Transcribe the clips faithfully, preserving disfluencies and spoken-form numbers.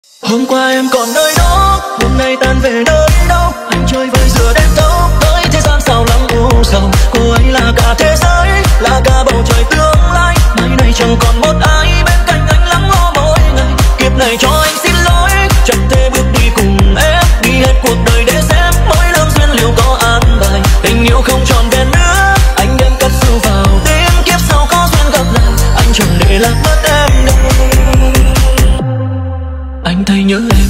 Hôm qua em còn nơi đó, hôm nay tan về nơi đâu? Anh chơi vơi giữa đêm thâu, tới thế gian sao lắm u sầu. Cô ấy là cả thế giới, là cả bầu trời tương lai. Mai này chẳng còn một ai bên cạnh anh lắng lo mỗi ngày. Kiếp này cho anh xin lỗi, chẳng thể bước đi cùng em, đi hết cuộc đời để xem mỗi lương duyên liệu có an bài. Tình yêu không tròn vẹn nữa, anh đem cất sâu vào tim. Kiếp sau có duyên gặp lại, anh chẳng để lạc mất em đâu. Anh thấy nhớ em.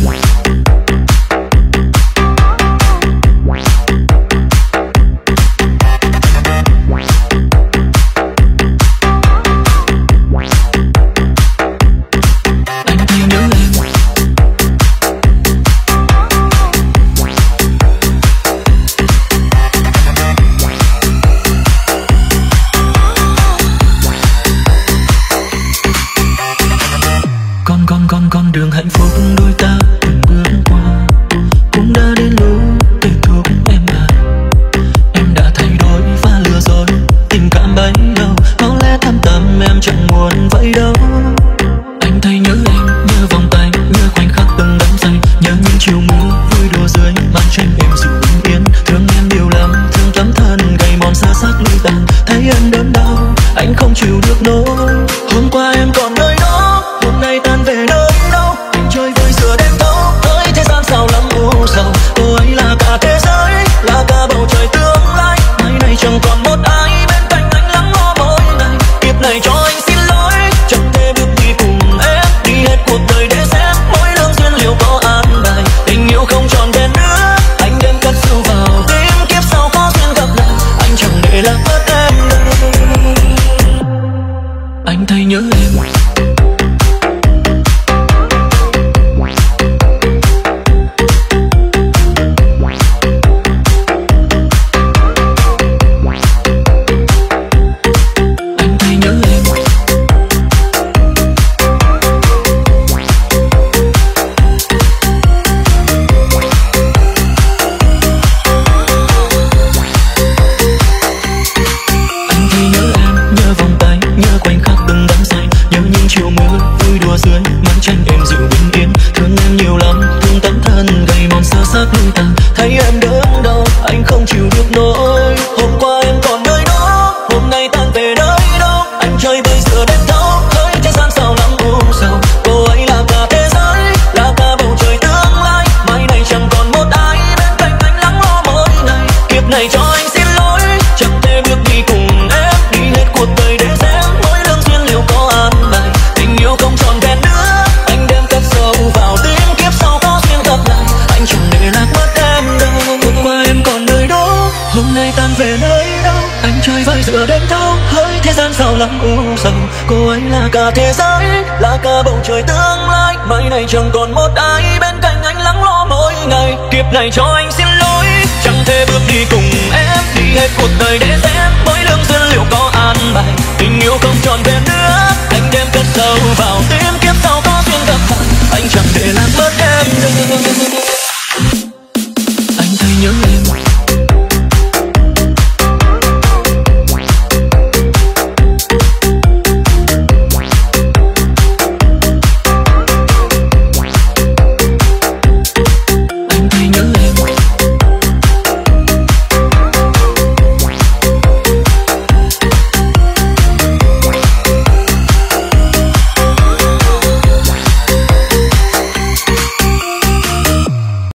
Con đường hạnh phúc đôi ta từng bước qua cũng đã đến lúc kết thúc em à. Em đã thay đổi và lừa dối tình cảm bấy lâu, có lẽ thâm tâm em chẳng muốn vậy đâu. Anh thấy nhớ em, nhớ vòng tay, nhớ khoảnh khắc từng đắm say, nhớ những chiều mưa vui đùa dưới màn tranh em dịu bình yên. Thương em nhiều lắm, thương tấm thân gầy mòn xa xác lụi tàn, thấy em đớn đau anh không chịu được nổi. Hôm qua em còn nơi đó, hôm nay tan về nơi chơi vơi giữa đêm thâu, tới thế gian sao lắm u sầu. Cô ấy là cả thế giới, là cả bầu trời tương lai. Mai này chẳng còn một ai bên cạnh anh lắng lo mỗi ngày. Kiếp này cho anh xin lỗi, chẳng thể bước đi cùng em, đi hết cuộc đời để xem mỗi lương duyên liệu có an bài. Tình yêu không tròn vẹn nữa, anh đem cất sâu vào tim. Kiếp sau có duyên gặp lại, anh chẳng để lạc mất em đâu. Anh thấy nhớ em. Thấy em đớn đau anh không chịu được nổi. Hôm qua em còn nơi đó, hôm nay tan về nơi đâu? Anh chơi vơi giữa đêm thâu, tới thế gian sao lắm u sầu. Cô ấy là cả thế giới, là cả bầu trời tương lai. Mai này chẳng còn một ai bên cạnh anh lắng lo mỗi ngày. Kiếp này cho anh xin lỗi, chẳng thể bước đi cùng em, đi hết cuộc đời để xem mỗi lương duyên liệu có an bài. Tình yêu không tròn vẹn nữa, anh đem cất sâu vào tim. Kiếp sau có duyên gặp lại, anh chẳng để lạc mất em đâu. Hôm qua em còn nơi đó, hôm nay tan về nơi đâu? Anh chơi vơi giữa đêm thâu, hỡi thế gian sao lắm u sầu. Cô ấy là cả thế giới, là cả bầu trời tương lai. Mai này chẳng còn một ai bên cạnh anh lắng lo mỗi ngày. Kiếp này cho anh xin lỗi, chẳng thể bước đi cùng em, đi hết cuộc đời để xem mỗi lương duyên liệu có an bài. Tình yêu không tròn vẹn nữa, anh đem cất sâu vào tim. Kiếp sau có duyên gặp lại, anh chẳng